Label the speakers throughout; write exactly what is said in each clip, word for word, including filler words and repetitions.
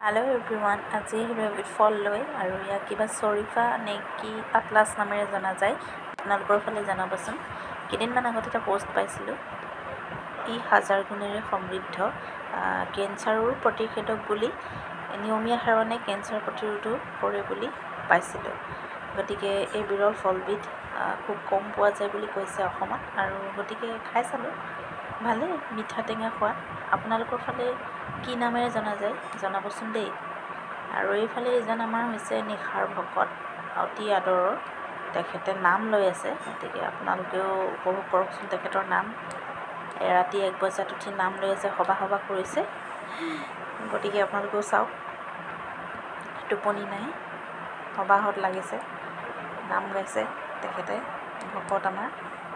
Speaker 1: Hello' everyone, আজি rabbit ফল লৈ আৰু ইয়াক কিবা চৰিফা নে কি আটলাছ নামেৰে জনা যায়। আপোনালোকৰ ফালে জনাবচোন। কেইদিনমান আগতে এটা পষ্ট পাইছিলোঁ, ই হাজাৰ গুণেৰে সমৃদ্ধ, কেঞ্চাৰৰ প্ৰতিষেধক বুলি, নিয়মীয়া সেৱনে কেঞ্চাৰ প্ৰতিৰোধো কৰে বুলি পাইছিলোঁ। গতিকে এই বিৰল ফলবিধ খুব কম পোৱা যায় বুলি কৈছে অসমত, আৰু গতিকে খাই চালোঁ, ভালেই, মিঠা টেঙা সোৱাদ। আপোনালোকৰ ফালে কি নামেৰে জনা যায় জনাবচোন দেই। আৰু এইফালে এইজন আমাৰ হৈছে নিশাৰ ভকত, অতি আদৰৰ, তেখেতে নাম লৈ আছে, গতিকে আপোনালোকেও উপভোগ কৰকচোন তেখেতৰ নাম। ৰাতি এক বজাত উঠি নাম লৈ আছে, সবাহ সবাহ কৰিছে, গতিকে আপোনালোকেও চাওক। টোপনি নাই, সবাহত লাগিছে, নাম গাইছে তেখেতে, ভকত আমাৰ।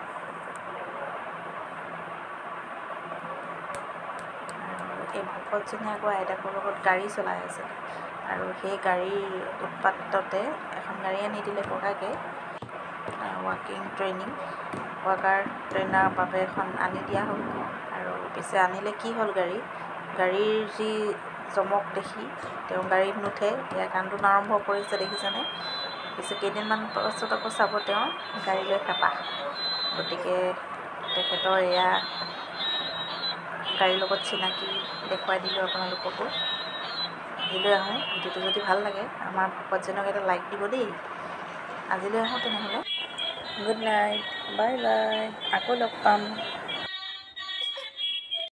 Speaker 1: এই ভকতজনে আকৌ আইতাকৰ লগত গাড়ী চলাই আছে, আৰু সেই গাড়ীৰ উৎপাততে এখন গাড়ী আনি দিলে ককাকে, ৱাকিং ট্ৰেইনিং ৱাকাৰ ট্ৰেইনাৰৰ বাবে এখন আনি দিয়া হ'ল। আৰু পিছে আনিলে কি হ'ল, গাড়ী গাড়ীৰ যি জমক দেখি তেওঁ গাড়ীত নুঠে, ইয়াক আন্দোলন আৰম্ভ কৰিছে দেখিছেনে। পিছে কেইদিনমান পাছত আকৌ চাব তেওঁ গাড়ী লৈ হেঁপাহ। গতিকে তেখেতৰ এয়া গাড়ীৰ লগত চিনাকি দেখুৱাই দিলোঁ আপোনালোককো। আজিলৈ আহোঁ, ভিডিঅ'টো যদি ভাল লাগে আমাৰ ভকতজনক এটা লাইক দিব দেই। আজিলৈ আহোঁ তেনেহ'লে, গুড নাইট, বাই বাই, আকৌ লগ পাম।